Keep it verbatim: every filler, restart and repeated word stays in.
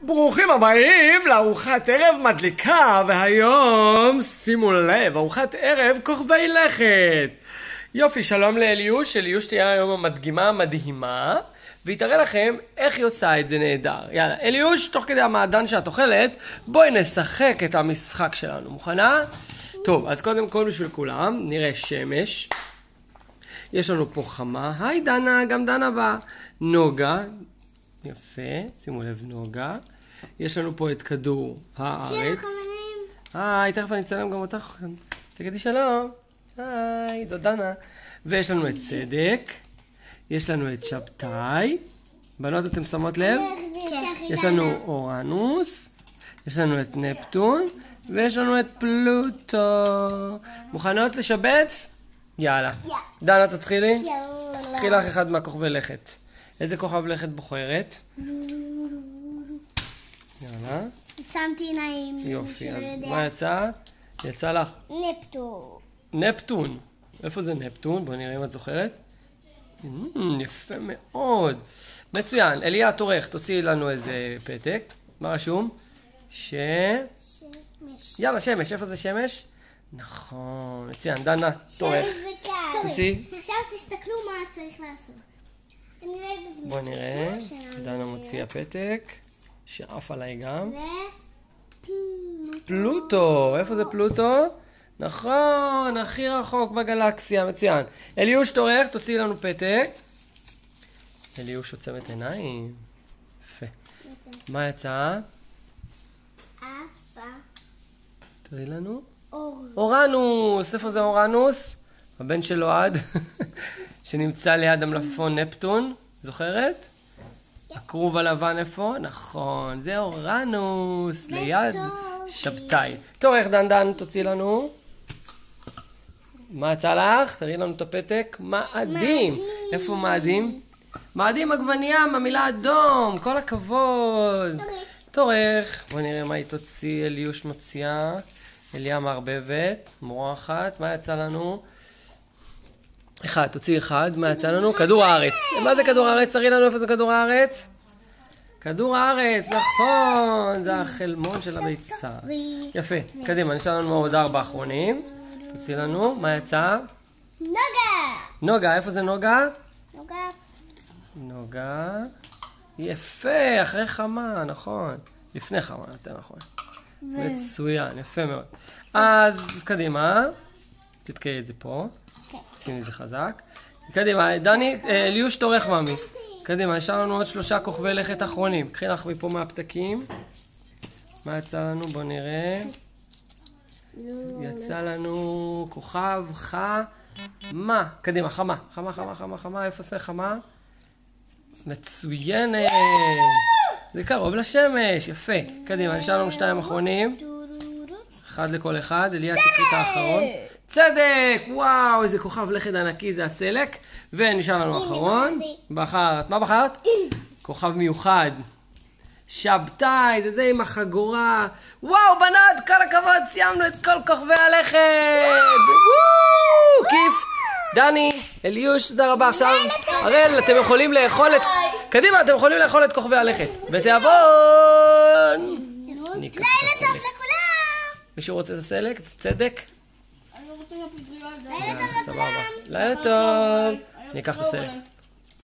ברוכים הבאים לארוחת ערב מדליקה, והיום, שימו לב, ארוחת ערב כוכבי לכת. יופי, שלום לאליוש, אליוש תהיה היום המדגימה המדהימה, והיא תראה לכם איך היא עושה את זה נהדר. יאללה, אליוש, תוך כדי המעדן שאת אוכלת, בואי נשחק את המשחק שלנו. מוכנה? טוב, אז קודם כל בשביל כולם, נראה שמש. יש לנו פה חמה, היי דנה, גם דנה באה. נוגה, יפה, שימו לב נוגה. יש לנו פה את כדור הארץ. היי, תכף אני אצלם גם אותך. תגידי שלום. היי, זו דנה. ויש לנו את צדק. יש לנו את שבתאי. בנות, אתם שמות לב? יש לנו אורנוס. יש לנו את נפטון. ויש לנו את פלוטו. מוכנות לשבץ? יאללה. דנה, תתחילי. תתחיל לך אחד מהכוכבי לכת. איזה כוכב לכת בוחרת? יאללה. שמתי עיניים. יופי, אז מה יצא? יצא לך? נפטון. נפטון. איפה זה נפטון? בואי נראה אם את זוכרת. יפה מאוד. מצוין. אליה, תורך, תוציאי לנו איזה פתק. מה רשום? ש... שמש. יאללה, שמש. איפה זה שמש? נכון. מצוין. דנה, תורך. תוציאי. עכשיו תסתכלו מה צריך לעשות. בוא נראה, דנה מוציאה פתק, שעף עליי גם. פלוטו, איפה זה פלוטו? נכון, הכי רחוק בגלקסיה, מצוין. אליוש תורך, תוציא לנו פתק. אליוש עוצמת עיניים. יפה. מה יצא? אפה. תראי לנו. אור. אורנוס, איפה זה אורנוס? הבן של אוהד, שנמצא ליד המלפפון נפטון, זוכרת? הכרוב הלבן איפה? נכון, זה אורנוס, ליד שבתאי. תורך דנדן, תוציא לנו. מה יצא לך? תראי לנו את הפתק. מאדים. איפה מאדים? מאדים עגבנייה, מהמילה אדום, כל הכבוד. תורך, בוא נראה מה היא תוציא. אליוש מציעה. אליה מערבבת, מורחת. מה יצא לנו? אחד, תוציא אחד, מה יצא לנו? כדור הארץ. מה זה כדור הארץ? תראי לנו איפה זה כדור הארץ? כדור הארץ, נכון, זה החלמון של הביצה. יפה, קדימה, נשאר לנו עוד ארבע אחרונים. תוציא לנו, מה יצא? נוגה. נוגה, איפה זה נוגה? נוגה. נוגה. יפה, אחרי חמה, נכון. לפני חמה, יותר נכון. מצוין, יפה מאוד. אז קדימה, תתקעי את זה פה. שימי את זה חזק. קדימה, דני, אליוש תורך מאמי. קדימה, נשאר לנו עוד שלושה כוכבי לכת אחרונים. קחי לך מפה מהפתקים. מה יצא לנו? בוא נראה. יצא לנו כוכב חמה. קדימה, חמה. חמה, חמה, חמה, חמה. איפה זה חמה? מצוינת. זה קרוב לשמש. יפה. קדימה, נשאר לנו שתיים אחרונים. אחד לכל אחד. אליה, תקריא את האחרון. צדק! וואו, איזה כוכב לכת ענקי, זה הסלק. ונשאר לנו אחרון. בחרת, מה בחרת? כוכב מיוחד. שבתאי, זה זה עם החגורה. וואו, בנות, כל הכבוד, סיימנו את כל כוכבי הלכת. וואו, כיף. דני, אליוש, תודה רבה. עכשיו, הראל, אתם יכולים לאכול את... קדימה, אתם יכולים לאכול את כוכבי הלכת. בתיאבון! לילה טוב לכולם! מישהו רוצה את הסלק? צדק? לילה טוב לכולם! לילה טוב. אני אקח את הסלק.